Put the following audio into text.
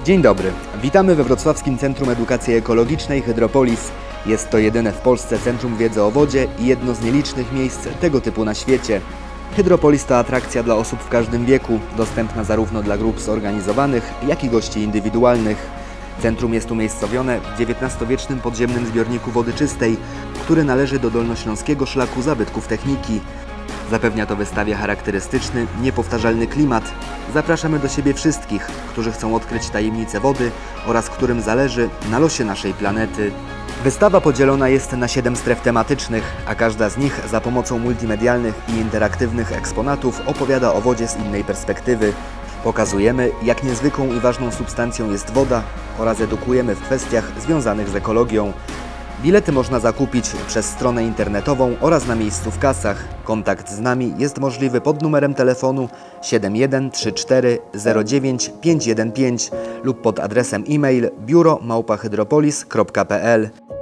Dzień dobry, witamy we Wrocławskim Centrum Edukacji Ekologicznej Hydropolis. Jest to jedyne w Polsce centrum wiedzy o wodzie i jedno z nielicznych miejsc tego typu na świecie. Hydropolis to atrakcja dla osób w każdym wieku, dostępna zarówno dla grup zorganizowanych, jak i gości indywidualnych. Centrum jest umiejscowione w XIX-wiecznym podziemnym zbiorniku wody czystej, który należy do dolnośląskiego szlaku zabytków techniki. Zapewnia to wystawie charakterystyczny, niepowtarzalny klimat. Zapraszamy do siebie wszystkich, którzy chcą odkryć tajemnice wody oraz którym zależy na losie naszej planety. Wystawa podzielona jest na 7 stref tematycznych, a każda z nich za pomocą multimedialnych i interaktywnych eksponatów opowiada o wodzie z innej perspektywy. Pokazujemy, jak niezwykłą i ważną substancją jest woda oraz edukujemy w kwestiach związanych z ekologią. Bilety można zakupić przez stronę internetową oraz na miejscu w kasach. Kontakt z nami jest możliwy pod numerem telefonu 7134 09 515 lub pod adresem e-mail biuro@hydropolis.pl.